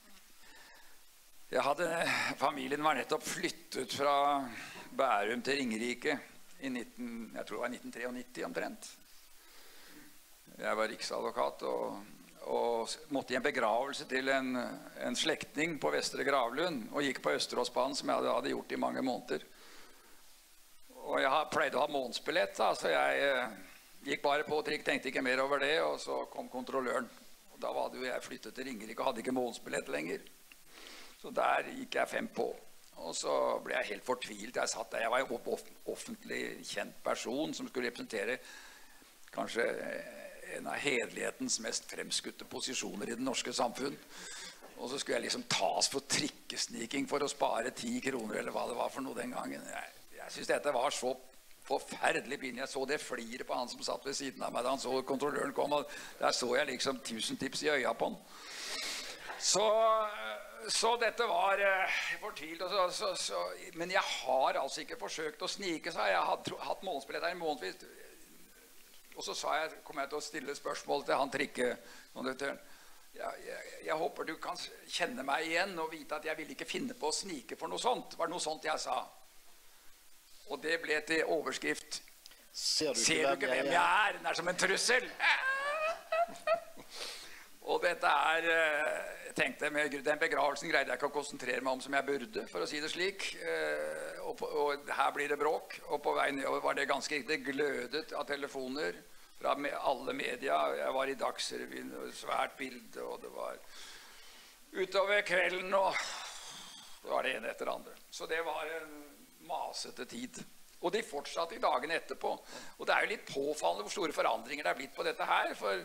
Jeg hadde, familien var nettopp flyttet fra Bærum til Ringerike i nitten, jeg tror det var nitten nittini omtrent. Jeg var riksadvokat og, og måtte i en begravelse til en, en slektning på Vestre Gravlund og gikk på Østeråsbanen som jeg hadde, hadde gjort i mange måneder. Og jeg pleide å ha månedsbillett, da, så jeg eh, gikk bare på trikk, tenkte ikke mer over det, og så kom kontrolløren. Og da var det jo jeg flyttet til Ringerike og hadde ikke månedsbillett lenger. Så der gikk jeg fem på. Og så ble jeg helt fortvilt. Jeg satt der, jeg var en off offentlig kjent person som skulle representere kanskje en av hederlighetens mest fremskutte posisjoner i det norske samfunn. Og så skulle jeg liksom tas for trikkesniking for å spare ti kroner, eller hva det var for noe den gangen. Jeg, Jeg synes dette var så forferdelig pinlig. Jeg så det fliret på han som satt ved siden av meg da han så kontrolløren kom, og der så jeg liksom tusen tips i øya på han. Så, så dette var uh, fortvilt. Så, så, så, men jeg har altså ikke forsøkt å snike seg. Jeg har hatt månedsbillett her i månedsvis. Og så sa jeg, kom jeg til å stille spørsmål til han trikkekonduktøren. Jeg, jeg, jeg håper du kan kjenne meg igjen og vite at jeg vil ikke finne på å snike for noe sånt. Var det noe sånt jeg sa? Og det ble til overskrift. Ser du ikke, Ser du ikke hvem jeg er? Den er som en trussel. Og dette er, jeg tenkte, med den begravelsen greide jeg ikke å konsentrere meg om som jeg burde, for å si det slik. Og, på, og her blir det bråk, og på vei nedover var det ganske riktig glødet av telefoner fra alle media. Jeg var i Dagsrevyen, svært bilde, og det var utover kvelden, og det var det ene etter det andre. Så det var en masete tid. Og de fortsatte i dagene etterpå. Og det er jo litt påfallende hvor store forandringer det er blitt på dette her, for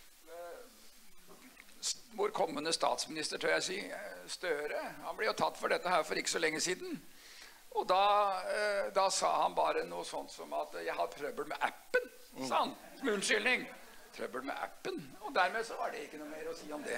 vår kommende statsminister, tør jeg si, Støre, han ble jo tatt for dette her for ikke så lenge siden. Og da, da sa han bare noe sånt som at jeg har trøbbel med appen, sa han, som unnskyldning. Trøbbel med appen, og dermed så var det ikke noe mer å si om det.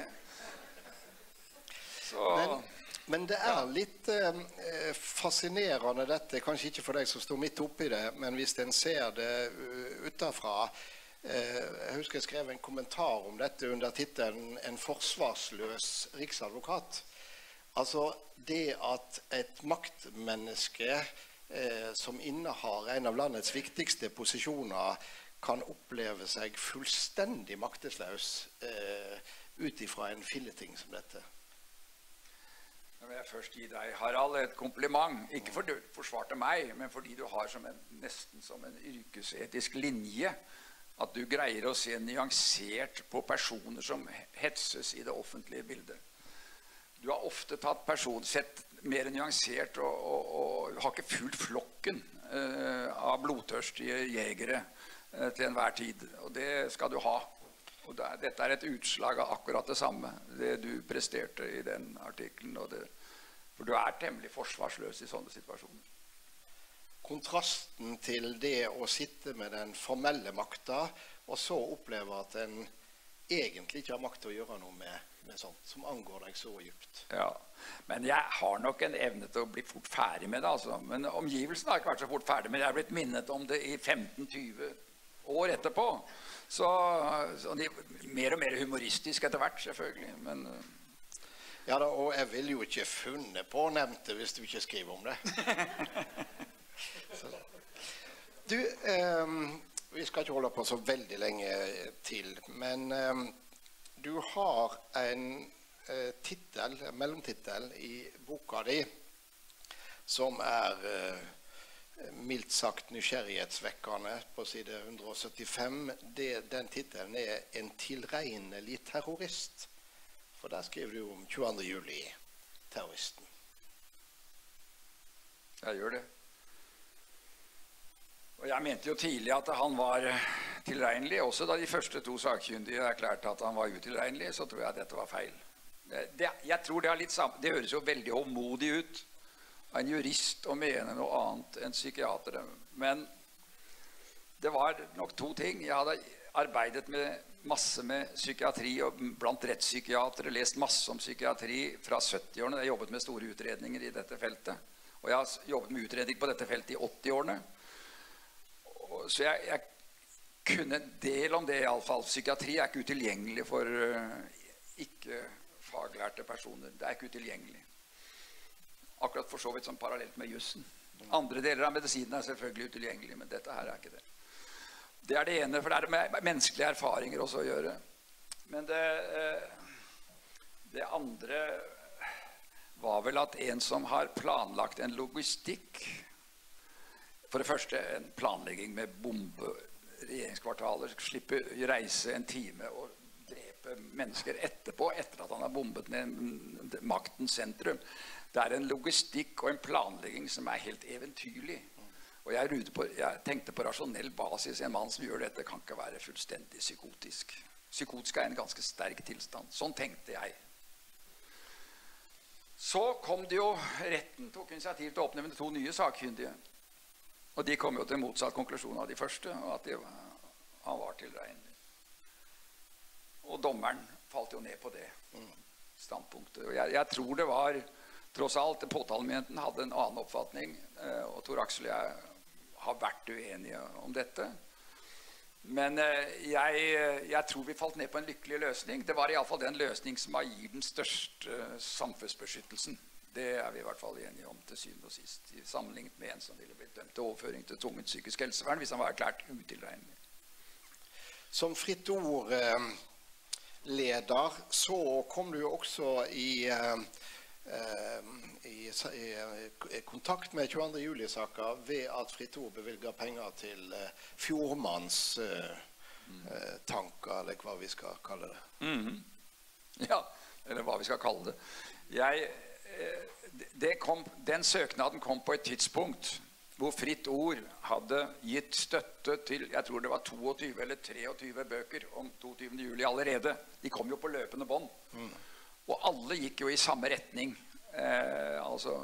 Så... Men, men det er litt eh, fascinerende dette, kanskje ikke for deg som står midt oppe i det, men hvis en ser det utenfra. Jeg husker jeg skrev en kommentar om dette under titelen «En forsvarsløs riksadvokat». Altså det at et maktmenneske eh, som innehar en av landets viktigste posisjoner kan oppleve seg fullstendig maktesløs eh, ut ifra en filleting som dette. Nå vil jeg først gi deg, Harald, et kompliment. Ikke fordi du forsvarte meg, men fordi du har som en, nesten som en yrkesetisk linje at du greier å se nyansert på personer som hetses i det offentlige bildet. Du har ofte tatt personer, sett mer nyansert og, og, og har ikke fulgt flokken eh, av blodtørstige jegere eh, til enhver tid. Og det skal du ha. Og det, dette er et utslag av akkurat det samme, det du presterte i den artikkelen. Og det, for du er temmelig forsvarsløs i sånne situasjoner. Kontrasten til det å sitte med den formelle makta, og så oppleve at en egentlig ikke har makt til å gjøre noe med, med sånt, som angår deg så dypt. Ja, men jeg har nok en evne til å bli fort ferdig med det, altså. Men omgivelsen har ikke vært så fort ferdig, men jeg har blitt minnet om det i femten til tjue år etterpå. Så, så de, mer og mer humoristisk etter hvert, selvfølgelig, men... Ja da, og jeg vil jo ikke funne på nevnte hvis du ikke skriver om det. Så. Du, eh, vi skal ikke holde på så veldig lenge til, men eh, du har en eh, titel, en mellomtitel i boka di, som er eh, mildt sagt nysgjerrighetsvekkende på side ett hundre syttifem. Det, den titelen er «En tilregnelig terrorist». For der skriver du om tjueandre juli-terroristen. Jeg gjør det. Og jeg mente jo tidlig at han var tilregnelig. Også da de første to sakkyndige erklærte at han var utilregnelig, så tror jeg at dette var feil. Det, det, jeg tror det, er litt sammen, det høres jo veldig håndmodig ut av en jurist å mene noe annet enn psykiatere. Men det var nok to ting. Jeg hadde arbeidet med masse med psykiatri og blant rettspsykiatere, lest masse om psykiatri fra syttiårene. Jeg har jobbet med store utredninger i dette feltet. Og jeg har jobbet med utredning på dette feltet i åttiårene. Så jeg, jeg kunne en del om det i alle fall. Psykiatri er ikke utilgjengelig for uh, ikke-faglærte personer. Det er ikke utilgjengelig. Akkurat for så vidt som parallelt med jussen. Andre deler av medisinen er selvfølgelig utilgjengelig, men dette her er ikke det. Det er det ene, for det er med menneskelige erfaringer også å gjøre. Men det, uh, det andre var vel at en som har planlagt en logistikk, for det første en planlegging med bombe regjeringskvartaler, slippe reise en time og drepe mennesker etterpå, etter at han har bombet ned maktens sentrum. Det er en logistikk og en planlegging som er helt eventyrlig. Og jeg, på, jeg tenkte på rasjonell basis, en mann som gjør dette kan ikke være fullstendig psykotisk. Psykotisk er en ganske sterk tilstand. Sånn tenkte jeg. Så kom det jo, retten tok initiativ til å oppnevne to nye sakkyndige. Og de kom jo til motsatt konklusjon av de første, og at de, han var tilregnelig. Og dommeren falt jo ned på det standpunktet. Og jeg, jeg tror det var, tross alt, påtalemyndigheten hadde en annen oppfatning, og Tor Aksel og jeg har vært uenige om dette. Men jeg, jeg tror vi falt ned på en lykkelig løsning. Det var i alle fall den løsning som har gitt den største samfunnsbeskyttelsen. Det er vi i hvert fall enige om til syvende og sist, i sammenlignet med en som ville blitt dømt til overføring til tvungent psykisk helsevern hvis han var erklært utilregnelig. Som Fritt Ord eh, leder, så kom du jo også i, eh, i, i kontakt med tjueandre juli-saker ved at Fritt Ord bevilger penger til eh, Fjordmanns eh, mm. eh, tanker, eller hva vi skal kalle det. Mm. Ja, eller hva vi skal kalle det. Jeg, eh, det kom, den søknaden kom på et tidspunkt hvor Fritt Ord hadde gitt støtte til, jeg tror det var toogtyve eller treogtyve bøker om toogtyvende juli allerede. De kom jo på løpende bånd. Mm. Og alle gikk jo i samme retning. Eh, altså,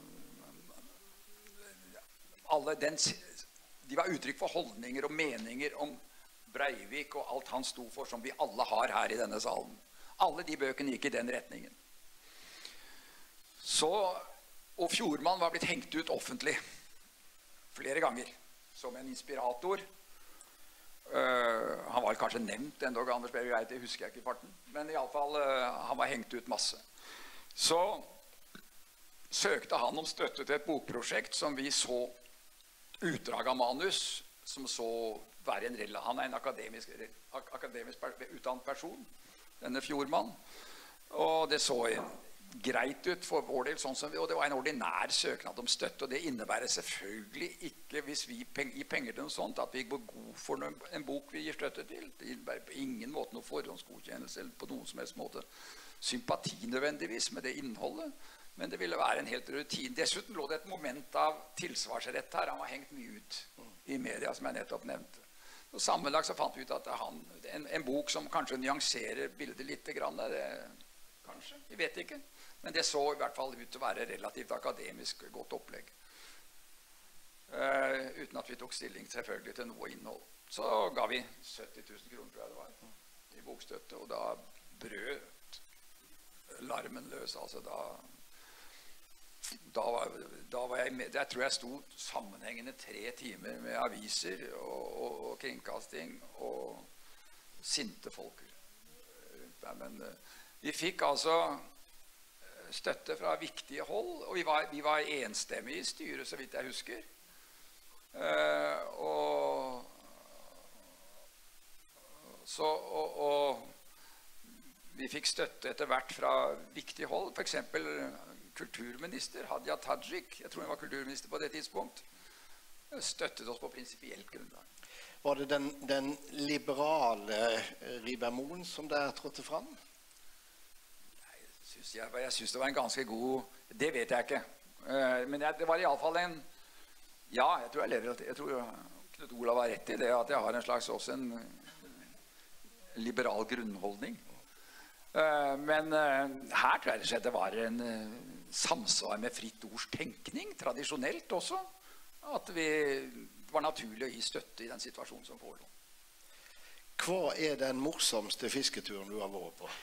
alle den, de var uttrykk for holdninger og meninger om Breivik og alt han sto for, som vi alle har her i denne salen. Alle de bøkene gikk i den retningen. Så, og Fjordmann var blitt hengt ut offentlig flere ganger, som en inspirator. Uh, han var kanskje nevnt endog, Anders Behring, det husker jeg ikke i farten. Men i alle fall, uh, han var hengt ut masse. Så søkte han om støtte til et bokprosjekt som vi så utdrag av manus, som så være en rela. Han er en akademisk, akademisk utdannet person, denne Fjordmann. Og det så greit ut for vår del, sånn som vi, og det var en ordinær søknad om støtte, og det innebærer selvfølgelig ikke, hvis vi peng, gir penger til noe sånt, at vi går god for noen, en bok vi gir støtte til. Det innebærer på ingen måte noe forhåndsgodkjennelse, eller på noen som helst måte sympati nødvendigvis med det innholdet, men det ville være en helt rutin. Dessuten lå det et moment av tilsvarsrett her. Han var hengt mye ut i media, som jeg nettopp nevnte. Og sammenlagt så fant vi ut at han, en, en bok som kanskje nyanserer bildet litt grann, det, kanskje, vi vet ikke. Men det så i hvert fall ut til å være relativt akademisk godt opplegg. Uh, uten at vi tok stilling selvfølgelig til noe innhold. Så ga vi sytti tusen kroner, tror jeg det var, i bokstøtte, og da brøt larmen løs. Altså da, da, var, da var jeg med. Jeg tror jeg sto sammenhengende tre timer med aviser og, og, og kringkasting og sinte folk. Men uh, vi fikk altså støtte fra viktige hold, og vi var, vi var enstemmige i styret, så vidt jeg husker. Uh, og, så, og, og vi fikk støtte etter hvert fra viktige hold, for eksempel kulturminister Hadia Tajik, jeg tror hun var kulturminister på det tidspunkt, støttet oss på prinsipielt grunnlag. Var det den, den liberale Rieber-Mohn som der trådte fram? Jeg, jeg synes det var en ganske god, det vet jeg ikke, uh, men jeg, det var i alle fall en, ja, jeg tror jeg lever, jeg tror Knut Olav har rett i det, at jeg har en slags også en liberal grunnholdning. Uh, men uh, her tror jeg det var en uh, samsvar med Fritt Ords tenkning, tradisjonelt også, at vi var naturlig å gi støtte i den situasjonen som forelå. Hva er den morsomste fisketuren du har vært på?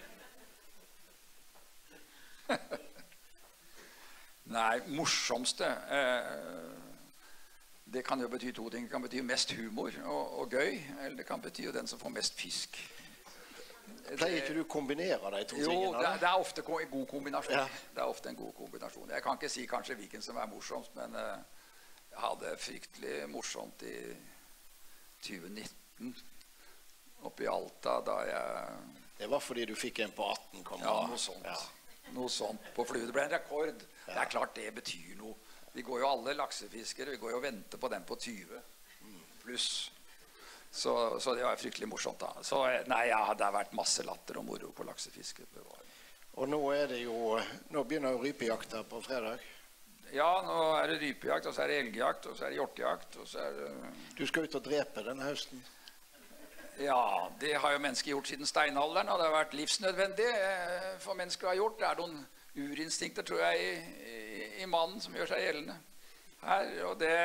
Nei, morsomste eh, det kan jo bety to ting. Det kan bety mest humor og, og gøy, eller det kan bety den som får mest fisk. Pleier ikke du kombinere de to jo, tingene? Jo, det, det er ofte en god kombinasjon. Ja. Det er ofte en god kombinasjon. Jeg kan ikke si kanskje hvilken som er morsomst, men eh, jeg hadde fryktelig morsomt i tjue nitten oppe i Alta, da jeg... Det var fordi du fikk en på atten, kom ja, noe sånt. Ja. Noe sånt på flyet. Det ble en rekord. Ja. Det er klart det betyr noe. Vi går jo alle laksefiskere, vi går jo og venter på den på tyve pluss. Så, så det var fryktelig morsomt da. Så nei, ja, det har vært masse latter og moro på laksefiske. Og nå er det jo, nå begynner jo rypejakta på fredag. Ja, nå er det rypejakt, og så er det elgjakt, og så er det hjortejakt, og så er det... Du skal ut og drepe denne høsten? Ja, det har jo mennesker gjort siden steinalderen, og det har vært livsnødvendig for mennesker å ha gjort. Det er noen urinstinkter, tror jeg, i, i, i mannen som gjør seg gjeldende her, og det...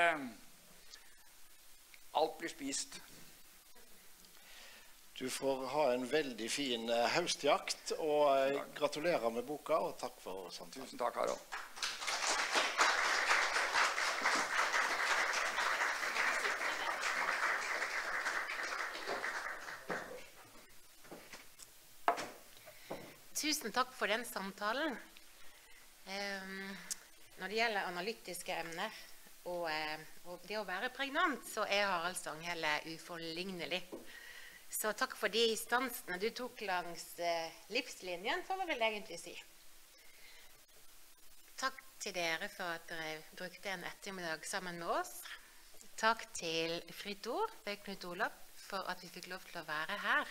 Alt blir spist. Du får ha en veldig fin høstjakt, og takk. Gratulerer med boka, og takk for samtalen. Tusen takk, Harald. Tusen takk for den samtalen. Um, når det gjelder analytiske emner og, uh, og det å være pregnant, så er Harald Stanghelle uforlignelig. Så takk for de stansene du tok langs eh, livslinjen, får vi vel egentlig si. Takk til dere for at dere brukte en ettermiddag sammen med oss. Takk til Fritt Ord ved Knut Olav for at vi fikk lov til å være her.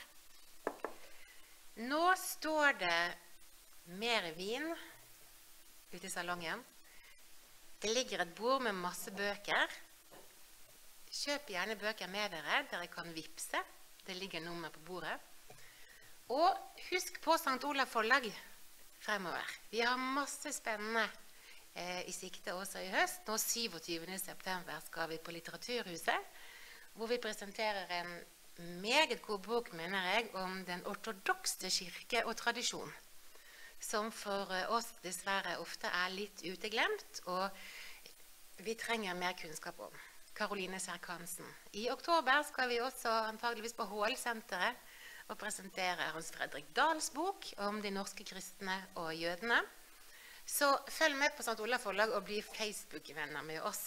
Nå står det mer vin ute i salongen. Det ligger et bord med masse bøker. Kjøp gjerne bøker med dere, dere kan vipse. Det ligger nummer på bordet. Og husk på Sankt Olav forlag fremover. Vi har masse spennende eh, i sikte også i høst. Nå syvogtyvende september skal vi på Litteraturhuset, hvor vi presenterer en meget god bok, mener jeg, om den ortodokse kirke og tradisjon, som for oss dessverre ofte er litt uteglemt, og vi trenger mer kunnskap om. Karoline Serkansen. I oktober skal vi også antageligvis på H L-senteret og presentere Hans Fredrik Dahls bok om de norske kristne og jødene. Så følg med på Sankt Olav forlag og bli Facebook-venner med oss.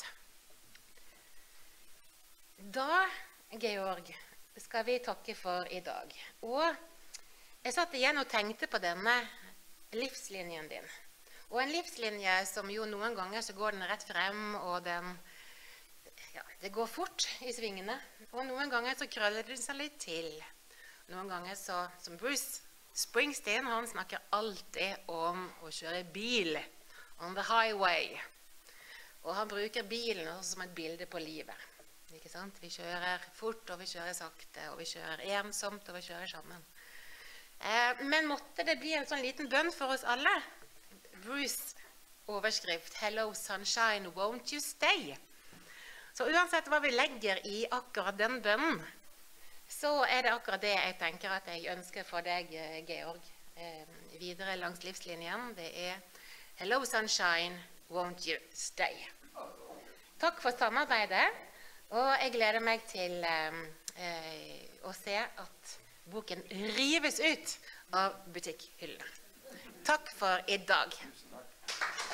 Da, Georg, skal vi takke for i dag. Og jeg satt igjen og tenkte på denne livslinjen din. Og en livslinje som jo noen ganger så går den rett frem, og den, ja, det går fort i svingene. Og noen ganger så krøller den seg litt til. Noen ganger så, som Bruce Springsteen, han snakker alltid om å kjøre bil, on the highway. Og han bruker bilen også som et bilde på livet. Ikke sant? Vi kjører fort, og vi kjører sakte, og vi kjører ensomt, og vi kjører sammen. Eh, men måtte det bli en sånn liten bønn for oss alle? Bruce overskrift, Hello sunshine, won't you stay? Så uansett hva vi legger i akkurat den bønnen, så er det akkurat det jeg tenker at jeg ønsker for deg, Georg, eh, videre langs livslinjen. Det er Hello sunshine, won't you stay? Takk for samarbeidet. Og jeg gleder meg til eh, å se at boken rives ut av butikkhyllene. Takk for i dag.